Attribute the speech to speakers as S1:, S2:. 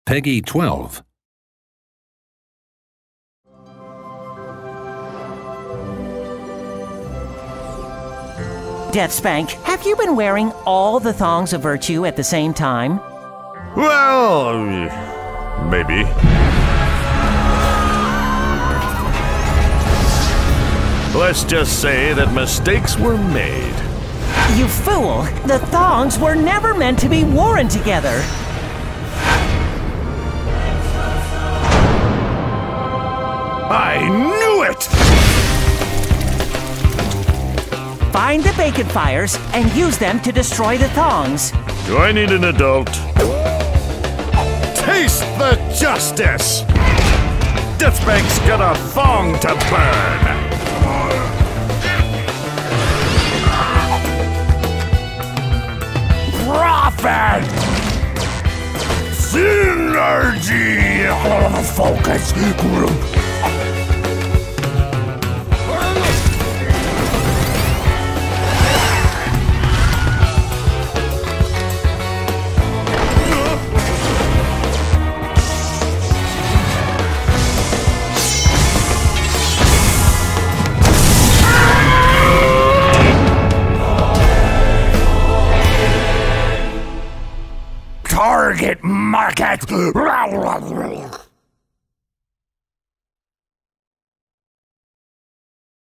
S1: Peggy 12.
S2: DeathSpank, have you been wearing all the thongs of virtue at the same time?
S3: Well, maybe. Let's just say that mistakes were made.
S2: You fool! The thongs were never meant to be worn together!
S3: I knew it!
S2: Find the bacon fires and use them to destroy the thongs.
S3: Do I need an adult? Taste the justice! DeathSpank's got a thong to burn! Profit! Synergy! Focus group! Target market!